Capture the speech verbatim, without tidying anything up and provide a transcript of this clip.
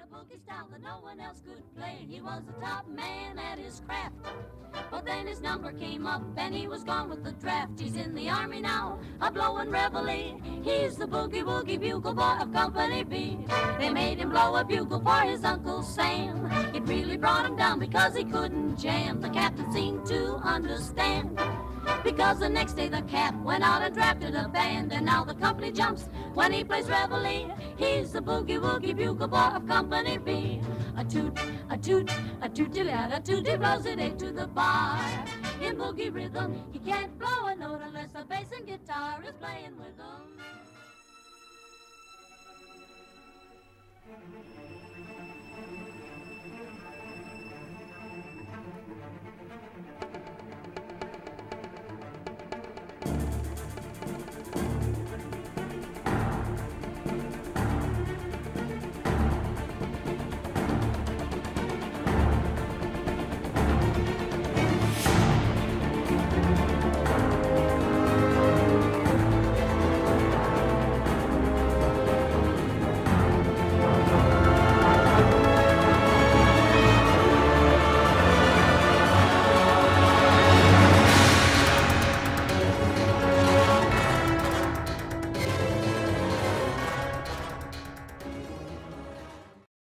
boogie style that no one else could play. He was the top man at his craft. But then his number came up and he was gone with the draft. He's in the army now, a blowin' reveille. He's the boogie woogie bugle boy of Company B. They made him blow a bugle for his Uncle Sam. It really brought him down because he couldn't jam. The captain seemed to understand, because the next day the cap went out and drafted a band. And now the company jumps when he plays reveille. He's the boogie woogie bugle boy of Company B. A toot, a toot, a tooty lad, a tooty blows it eight to the bar. In boogie rhythm, he can't blow a note unless the bass and guitar is playing with him.